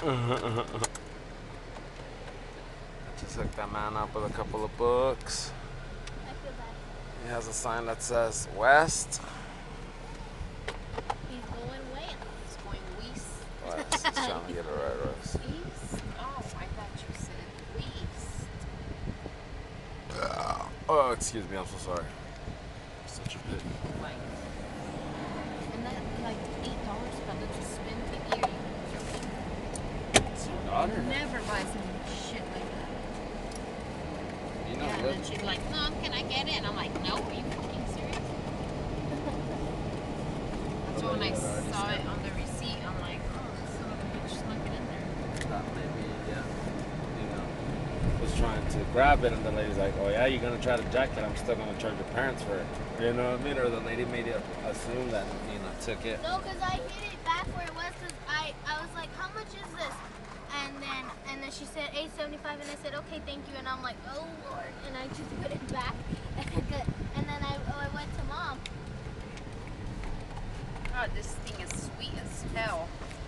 Just hooked that man up with a couple of books. I feel bad. He has a sign that says West. He's going west. It's going west. West. He's trying to get it right, Rose. East? Oh, I thought you said west. Oh, excuse me. I'm so sorry. Such a bitch. Like, and that like $8 for them to spend a year. It's your daughter. Never buy some shit like that. You know Yeah, and what? then she's like, Mom, can I get it? And I'm like, no, are you fucking serious? That's when I saw it on the receipt. I'm like, oh, this son of a bitch snuck it in there. Thought maybe, yeah, you know, was trying to grab it, and the lady's like, "Oh yeah, you're gonna try to jack it? I'm still gonna charge your parents for it." You know what I mean? Or the lady made it assume that took it. No, because I hit it back where it was. Cause I was like, how much is this? And then she said $8.75, and I said, okay, thank you. And I'm like, oh Lord, and I just put it back. And then I went to Mom. God, this thing is sweet as hell.